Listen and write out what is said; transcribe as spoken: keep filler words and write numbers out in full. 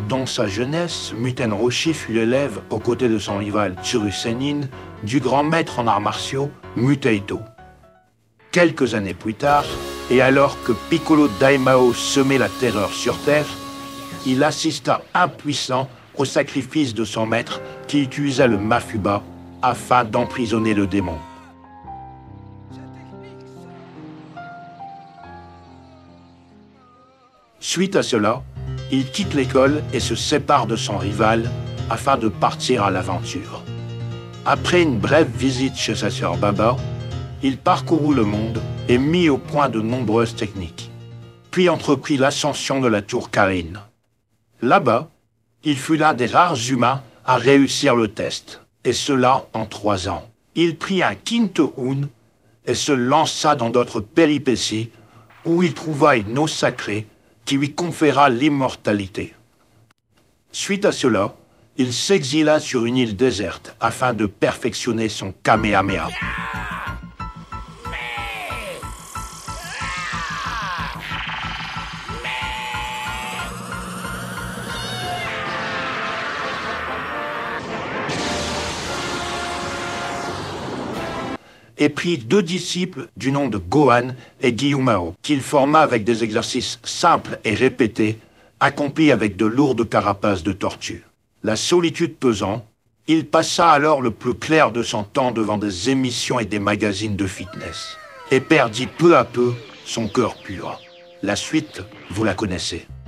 Dans sa jeunesse, Muten Roshi fut l'élève, aux côtés de son rival Tsuru Sennin, du grand maître en arts martiaux Muteito. Quelques années plus tard, et alors que Piccolo Daimao semait la terreur sur Terre, il assista impuissant au sacrifice de son maître qui utilisa le Mafuba afin d'emprisonner le démon. Suite à cela, il quitte l'école et se sépare de son rival afin de partir à l'aventure. Après une brève visite chez sa sœur Baba, il parcourut le monde et mit au point de nombreuses techniques, puis entreprit l'ascension de la tour Karine. Là-bas, il fut l'un des rares humains à réussir le test, et cela en trois ans. Il prit un Kinto-un et se lança dans d'autres péripéties où il trouva une eau sacrée qui lui conféra l'immortalité. Suite à cela, il s'exila sur une île déserte afin de perfectionner son Kamehameha. Et prit deux disciples du nom de Gohan et Gyumao, qu'il forma avec des exercices simples et répétés, accomplis avec de lourdes carapaces de tortue. La solitude pesant, il passa alors le plus clair de son temps devant des émissions et des magazines de fitness, et perdit peu à peu son cœur pur. La suite, vous la connaissez.